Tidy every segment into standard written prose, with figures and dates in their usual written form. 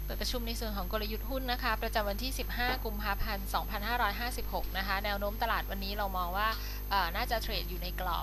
เปิดประชุมในส่วนของกลยุทธ์หุ้นนะคะประจำวันที่ 15 กุมภาพันธ์ 2556 นะคะแนวโน้มตลาดวันนี้เรามองว่าน่าจะเทรดอยู่ในกรอบ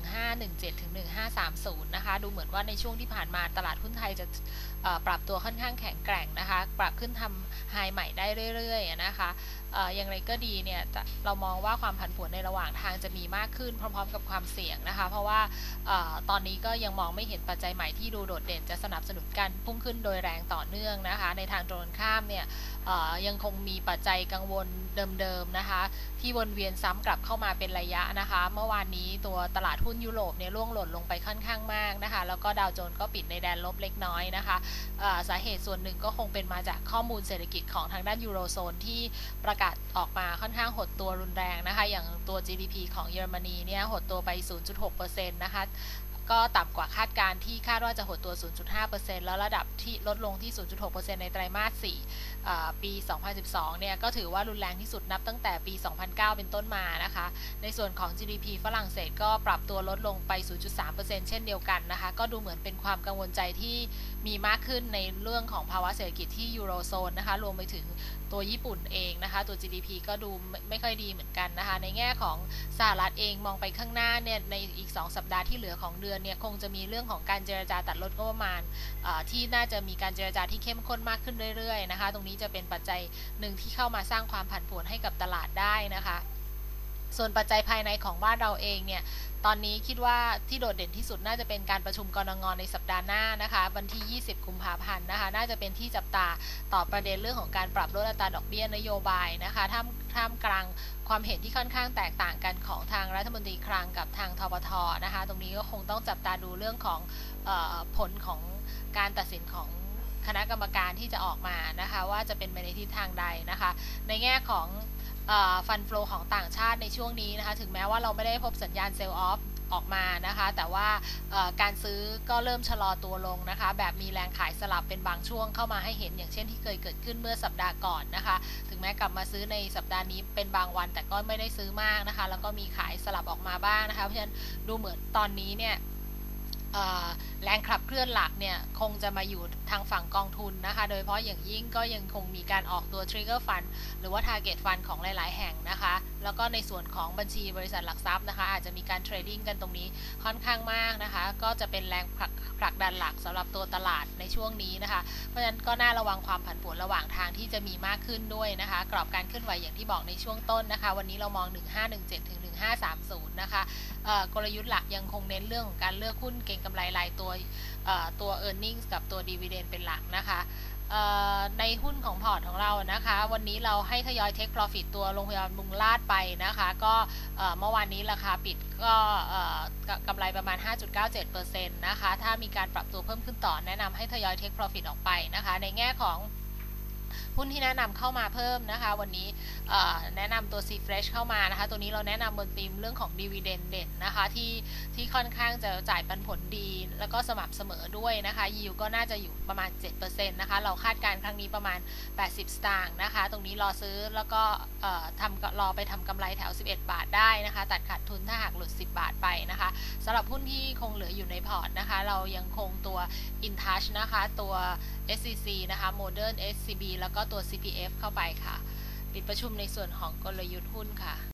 1517 ถึง 1530 นะคะดูเหมือนว่าในช่วงที่ผ่านมาตลาดหุ้นไทยจะปรับตัวค่อนข้างแข็งแกร่งนะคะปรับขึ้นทำไฮใหม่ได้เรื่อยๆนะคะอย่างไรก็ดีเนี่ยเรามองว่าความผันผวนในระหว่างทางจะมีมากขึ้นพร้อมๆกับความเสี่ยงนะคะเพราะว่าตอนนี้ก็ยังมองไม่เห็นปัจจัยใหม่ที่ดูโดดเด่นจะสนับสนุนการพุ่งขึ้นโดยแรงต่อเนื่องนะคะในทางตรงกันข้ามเนี่ยยังคงมีปัจจัยกังวลเดิมๆนะคะที่วนเวียนซ้ำกลับเข้ามาเป็นระยะนะคะเมื่อวานนี้ตัวตลาดหุ้นยุโรปเนี่ยร่วงหล่นลงไปค่อนข้างมากนะคะแล้วก็ดาวโจนส์ก็ปิดในแดนลบเล็กน้อยนะคะสาเหตุส่วนหนึ่งก็คงเป็นมาจากข้อมูลเศรษฐกิจของทางด้านยูโรโซนที่ประกาศออกมาค่อนข้างหดตัวรุนแรงนะคะอย่างตัว GDP ของเยอรมนีเนี่ยหดตัวไป 0.6% นะคะก็ต่ำกว่าคาดการณ์ที่คาดว่าจะหดตัว 0.5% แล้วระดับที่ลดลงที่ 0.6% ในไตรมาส 4 ปี 2012 เนี่ยก็ถือว่ารุนแรงที่สุดนับตั้งแต่ปี 2009 เป็นต้นมานะคะในส่วนของ GDP ฝรั่งเศสก็ปรับตัวลดลงไป 0.3% เช่นเดียวกันนะคะก็ดูเหมือนเป็นความกังวลใจที่มีมากขึ้นในเรื่องของภาวะเศรษฐกิจที่ยูโรโซนนะคะรวมไปถึงตัวญี่ปุ่นเองนะคะตัว GDP ก็ดูไม่ค่อยดีเหมือนกันนะคะในแง่ของสหรัฐเองมองไปข้างหน้าเนี่ยในอีก2สัปดาห์ที่เหลือของเดือนเนี่ยคงจะมีเรื่องของการเจรจาตัดลดงบประมาณที่น่าจะมีการเจรจาที่เข้มข้นมากขึ้นเรื่อยๆนะคะตรงนี้จะเป็นปัจจัยหนึ่งที่เข้ามาสร้างความผันผวนให้กับตลาดได้นะคะส่วนปัจจัยภายในของบ้านเราเองเนี่ยตอนนี้คิดว่าที่โดดเด่นที่สุดน่าจะเป็นการประชุมกนง.ในสัปดาห์หน้านะคะวันที่ 20 กุมภาพันธ์นะคะน่าจะเป็นที่จับตาต่อประเด็นเรื่องของการปรับลดอัตราดอกเบี้ยนโยบายนะคะท่ามกลางความเห็นที่ค่อนข้างแตกต่างกันของทางรัฐมนตรีคลังกับทางทบทนะคะตรงนี้ก็คงต้องจับตาดูเรื่องของผลของการตัดสินของคณะกรรมการที่จะออกมานะคะว่าจะเป็นไปในทิศทางใดนะคะในแง่ของฟันโฟลของต่างชาติในช่วงนี้นะคะถึงแม้ว่าเราไม่ได้พบสัญญาณเซลล์ออฟออกมานะคะแต่ว่าการซื้อก็เริ่มชะลอตัวลงนะคะแบบมีแรงขายสลับเป็นบางช่วงเข้ามาให้เห็นอย่างเช่นที่เคยเกิดขึ้นเมื่อสัปดาห์ก่อนนะคะถึงแม้กลับมาซื้อในสัปดาห์นี้เป็นบางวันแต่ก็ไม่ได้ซื้อมากนะคะแล้วก็มีขายสลับออกมาบ้างนะคะเพราะฉะนั้นดูเหมือนตอนนี้เนี่ยแรงขับเคลื่อนหลักเนี่ยคงจะมาอยู่ทางฝั่งกองทุนนะคะโดยเฉพาะอย่างยิ่งก็ยังคงมีการออกตัว Trigger Fund หรือว่า Target Fund ของหลายๆแห่งนะคะแล้วก็ในส่วนของบัญชีบริษัทหลักทรัพย์นะคะอาจจะมีการเทรดดิ้งกันตรงนี้ค่อนข้างมากนะคะก็จะเป็นแรงผลักดันหลักสำหรับตัวตลาดในช่วงนี้นะคะเพราะฉะนั้นก็น่าระวังความผันผวนระหว่างทางที่จะมีมากขึ้นด้วยนะคะกรอบการเคลื่อนไหวอย่างที่บอกในช่วงต้นนะคะวันนี้เรามอง 1517 ถึง 1530 นะคะกลยุทธ์หลักยังคงเน้นเรื่องของการเลือกหุ้นเก็งกำไรรายตัว earnings กับตัว dividend เป็นหลักนะคะในหุ้นของพอร์ตของเรานะคะวันนี้เราให้ทยอย take profit ตัวโรงพยาบาลบุงลาดไปนะคะก็เมื่อวานนี้ราคาปิดก็กำไรประมาณ 5.97% นะคะถ้ามีการปรับตัวเพิ่มขึ้นต่อแนะนำให้ทยอย take profit ออกไปนะคะในแง่ของหุ้นที่แนะนำเข้ามาเพิ่มนะคะวันนี้แนะนำตัว C-Fresh เข้ามานะคะตัวนี้เราแนะนำบนธีมเรื่องของ Dividend เด่นนะคะที่ค่อนข้างจะจ่ายปันผลดีแล้วก็สม่ำเสมอด้วยนะคะ Yield ก็น่าจะอยู่ประมาณ 7% นะคะเราคาดการครั้งนี้ประมาณ80 สตางค์นะคะตรงนี้รอซื้อแล้วก็รอไปทำกำไรแถว11 บาทได้นะคะตัดขาดทุนถ้าหากหลุด10 บาทไปนะคะสำหรับหุ้นที่คงเหลืออยู่ในพอร์ตนะคะเรายังคงตัว InTouch นะคะตัว SCC นะคะ Modern SCB แล้วก็ตัว CPF เข้าไปค่ะปิดประชุมในส่วนของกลยุทธ์หุ้นค่ะ